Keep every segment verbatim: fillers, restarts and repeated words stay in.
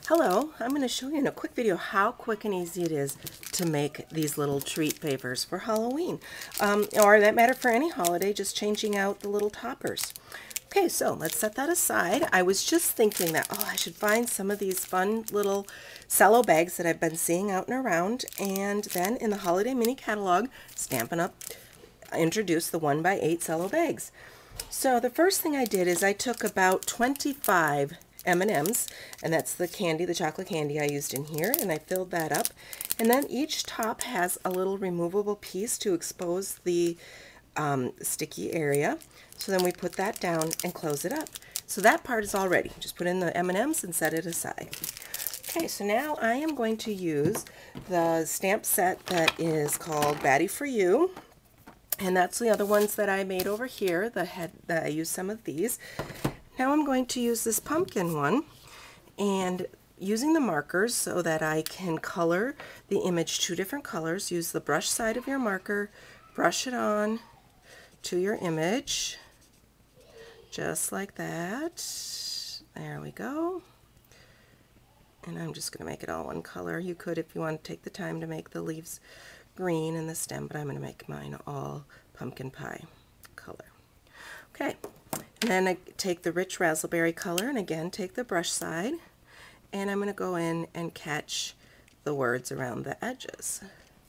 Hello, I'm going to show you in a quick video how quick and easy it is to make these little treat papers for Halloween, um, or that matter for any holiday, just changing out the little toppers. Okay, so let's set that aside. I was just thinking that, oh, I should find some of these fun little cello bags that I've been seeing out and around, and then in the Holiday Mini Catalog, Stampin' Up! Introduced the one by eight cello bags. So the first thing I did is I took about twenty-five M and M's, and that's the candy, the chocolate candy I used in here, and I filled that up. And then each top has a little removable piece to expose the um, sticky area. So then we put that down and close it up. So that part is all ready. Just put in the M and M's and set it aside. Okay, so now I am going to use the stamp set that is called Batty for You. And that's the other ones that I made over here. The head that I used some of these. Now I'm going to use this pumpkin one, and using the markers so that I can color the image two different colors. Use the brush side of your marker, brush it on to your image, just like that. There we go. And I'm just going to make it all one color. You could, if you want to take the time, to make the leaves green and the stem, but I'm going to make mine all pumpkin pie color. Okay, and then I take the rich raspberry color, and again take the brush side, and I'm going to go in and catch the words around the edges.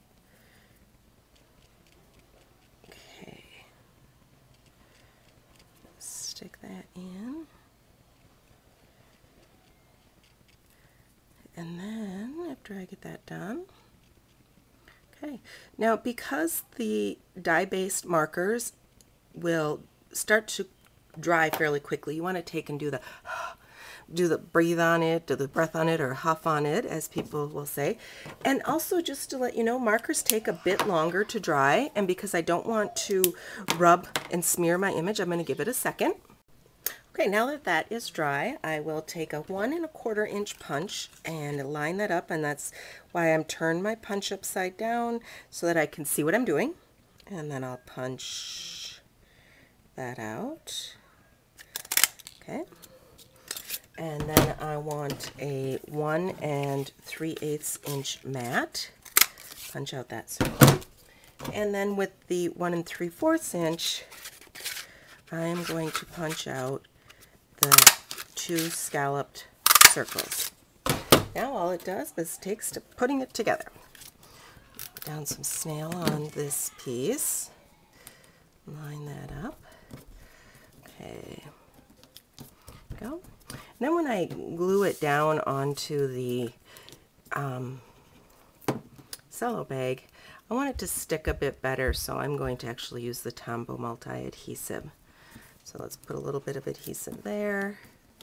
Okay, stick that in, and then after I get that done, okay, now because the dye-based markers will start to dry fairly quickly, you want to take and do the do the breathe on it, do the breath on it, or huff on it, as people will say. And also, just to let you know, markers take a bit longer to dry, and because I don't want to rub and smear my image, I'm going to give it a second. Okay, now that that is dry, I will take a one and a quarter inch punch and line that up, and that's why I'm turning my punch upside down so that I can see what I'm doing. And then I'll punch that out. Okay, and then I want a one and three eighths inch mat. Punch out that circle, and then with the one and three fourths inch, I am going to punch out the two scalloped circles. Now all it does is takes to putting it together. Put down some snail on this piece. Line that up. Okay, go. And then when I glue it down onto the um, cello bag, I want it to stick a bit better, so I'm going to actually use the Tombow multi-adhesive. So let's put a little bit of adhesive there,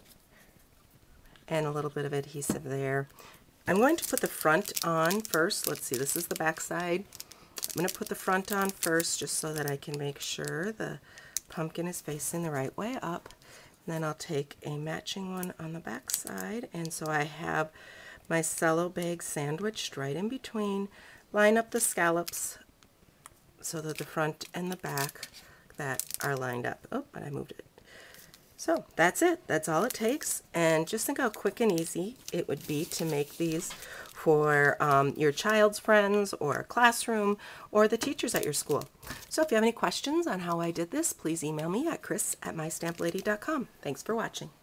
and a little bit of adhesive there. I'm going to put the front on first. Let's see, this is the back side. I'm going to put the front on first just so that I can make sure the pumpkin is facing the right way up. And then I'll take a matching one on the back side, and so I have my cello bag sandwiched right in between. Line up the scallops so that the front and the back that are lined up. Oh, but I moved it. So that's it. That's all it takes. And just think how quick and easy it would be to make these for um, your child's friends or a classroom or the teachers at your school. So if you have any questions on how I did this, please email me at chris at my stamp lady dot com. Thanks for watching.